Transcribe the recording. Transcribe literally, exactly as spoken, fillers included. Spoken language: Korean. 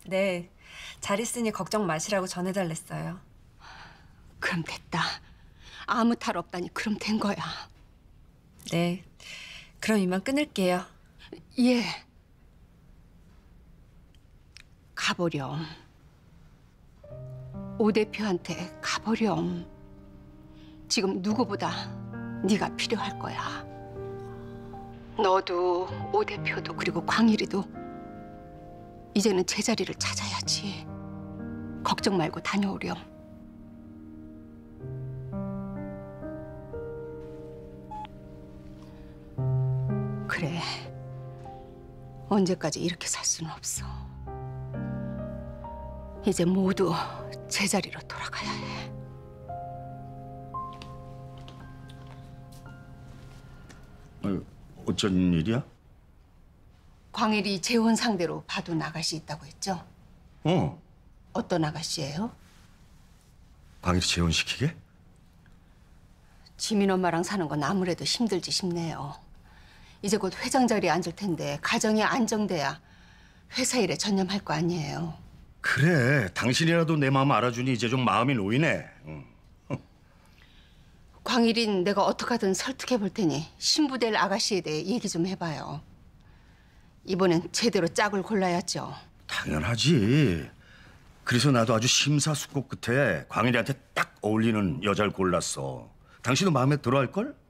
네, 잘 있으니 걱정 마시라고 전해달랬어요. 그럼 됐다. 아무 탈 없다니 그럼 된 거야. 네, 그럼 이만 끊을게요. 예. 가보렴. 오 대표한테 가보렴. 지금 누구보다 네가 필요할 거야. 너도 오 대표도 그리고 광일이도 이제는 제자리를 찾아야지. 걱정 말고 다녀오렴. 그래. 언제까지 이렇게 살 수는 없어. 이제 모두 제자리로 돌아가야 해. 아유, 어쩐 일이야? 광일이 재혼 상대로 봐둔 아가씨 있다고 했죠? 어, 어떤 아가씨예요? 광일이 재혼시키게? 지민 엄마랑 사는 건 아무래도 힘들지 싶네요. 이제 곧 회장 자리에 앉을 텐데 가정이 안정돼야 회사 일에 전념할 거 아니에요. 그래, 당신이라도 내 마음 알아주니 이제 좀 마음이 놓이네. 응. 광일인 내가 어떻게든 설득해 볼 테니 신부될 아가씨에 대해 얘기 좀 해봐요. 이번엔 제대로 짝을 골라야죠. 당연하지. 그래서 나도 아주 심사숙고 끝에 광일이한테 딱 어울리는 여자를 골랐어. 당신도 마음에 들어할걸?